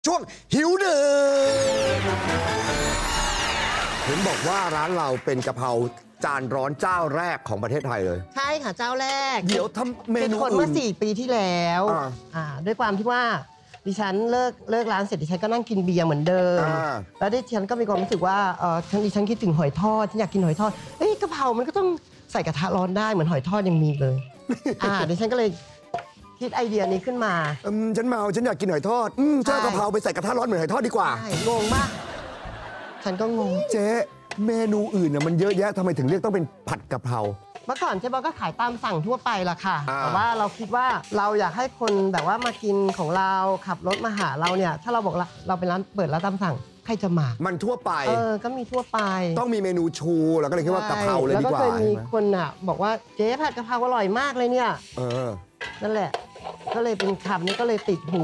ช่วงหิวเดือดเห็นบอกว่าร้านเราเป็นกะเพราจานร้อนเจ้าแรกของประเทศไทยเลยใช่ค่ะเจ้าแรกเดี๋ยวทำเมนูคนเมื่อ4 ปีที่แล้วด้วยความที่ว่าดิฉันเลิกร้านเสร็จดิฉันก็นั่งกินเบียร์เหมือนเดิมแล้วดิฉันก็มีความรู้สึกว่าดิฉันคิดถึงหอยทอดฉันอยากกินหอยทอดกะเพรามันก็ต้องใส่กระทะร้อนได้เหมือนหอยทอดยังมีเลยดิฉันก็เลยคิดไอเดียนี้ขึ้นมาฉันเมาฉันอยากกินหอยทอดเจ้ากะเพราไปใส่กระทะร้อนเหมือนหอยทอดดีกว่างงมากฉันก็งงเจ๊เมนูอื่นน่ะมันเยอะแยะทำไมถึงเรียกต้องเป็นผัดกะเพราเมื่อก่อนเจ๊บอกก็ขายตามสั่งทั่วไปละค่ะแต่ว่าเราคิดว่าเราอยากให้คนแบบว่ามากินของเราขับรถมาหาเราเนี่ยถ้าเราบอกเราเป็นร้านเปิดร้านตามสั่งใครจะมามันทั่วไปก็มีทั่วไปต้องมีเมนูชูแล้วก็เลยคิดว่ากะเพราเลยดีกว่าแล้วก็เคยมีคนบอกว่าเจ๊ผัดกะเพราอร่อยมากเลยเนี่ยนั่นแหละก็เลยเป็นคำนี้ก็เลยติดหู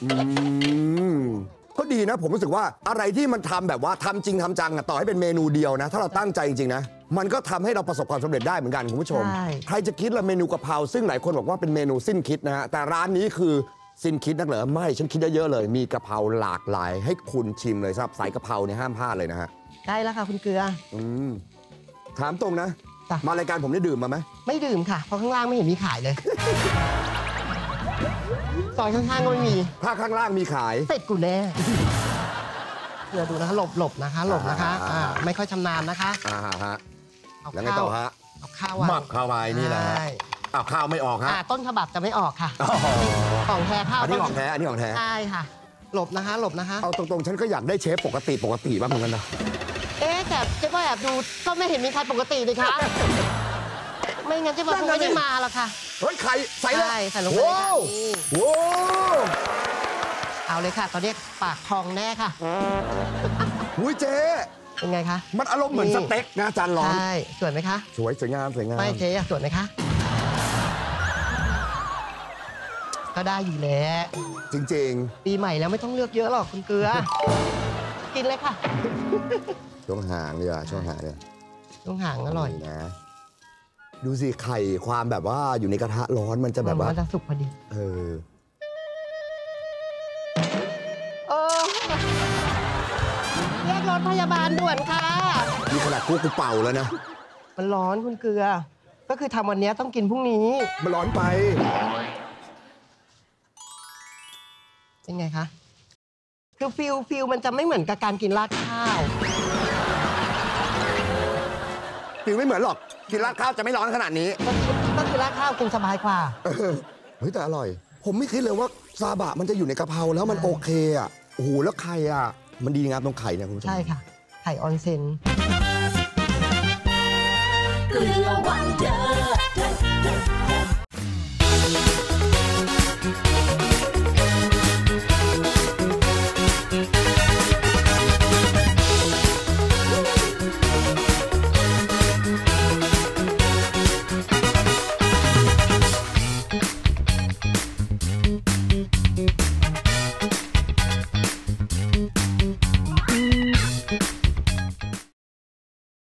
ก็ดีนะผมรู้สึกว่าอะไรที่มันทำแบบว่าทำจริงทำจังต่อให้เป็นเมนูเดียวนะถ้าเราตั้งใจจริงๆนะมันก็ทำให้เราประสบความสำเร็จได้เหมือนกันคุณผู้ชมใครจะคิดละเมนูกะเพราซึ่งหลายคนบอกว่าเป็นเมนูสิ้นคิดนะฮะแต่ร้านนี้คือสิ้นคิดนักเหรอไม่ฉันคิดเยอะๆเลยมีกะเพราหลากหลายให้คุณชิมเลยครับสายกะเพราเนี่ยห้ามพลาดเลยนะฮะได้แล้วค่ะคุณเกลือถามตรงนะมารายการผมได้ดื่มมาไหมไม่ดื่มค่ะเพราะข้างล่างไม่เห็นมีขายเลยซอยข้างๆก็ไม่มีถ้าข้างล่างมีขายเสร็จกูแน่เดี๋ยวดูนะคะหลบนะคะหลบนะคะไม่ค่อยชำนาญนะคะแล้วไงต่อฮะเอาข้าวหมักข้าวไว้นี่แหละข้าวไม่ออกฮะต้นฉบับจะไม่ออกค่ะของแท้ข้าวอันนี้ของแท้อันนี้ของแท้ใช่ค่ะหลบนะคะหลบนะคะเอาตรงๆฉันก็อยากได้เชฟปกติบ้างเหมือนกันนะแต่เจ๊ว่าแอบดูก็ไม่เห็นมีใครปกติเลยค่ะไม่งั้นเจ๊ว่าคงไม่ได้มาหรอกค่ะเฮ้ยไข่ใส่เลยใส่ลงไปเลยค่ะโว้เอาเลยค่ะตอนนี้ปากพองแน่ค่ะหุ้ยเจ๊เป็นไงคะมันอารมณ์เหมือนสเต็กนะจานร้อนใช่สวยไหมคะสวยงามไม่เจ๊สวยไหมคะก็ได้อยู่แล้วจริงๆปีใหม่แล้วไม่ต้องเลือกเยอะหรอกคุณเกลือกินเลยค่ะช่วงห่างเลยช่วงห่างเลยช่วงห่างอร่อยนะดูสิไข่ความแบบว่าอยู่ในกระทะร้อนมันจะแบบว่ามันจะสุกพอดีเรียกรถพยาบาลด่วนค่ะมีขนาดกูเป่าแล้วนะมันร้อนคุณเกลือก็คือทำวันนี้ต้องกินพรุ่งนี้มันร้อนไปเป็นไงคะคือฟิลมันจะไม่เหมือนกับการกินราดข้าวฟิลไม่เหมือนหรอกกินราดข้าวจะไม่ร้อนขนาดนี้ก็คือราดข้าวกินสบายกว่าเฮ้ยแต่อร่อยผมไม่คิดเลยว่าซาบะมันจะอยู่ในกะเพราแล้วมันโอเคอ่ะโอ้โหแล้วไข่อ่ะมันดีงามตรงไข่เนี่ยคุณผู้ชมใช่ค่ะไข่ออนเซ็น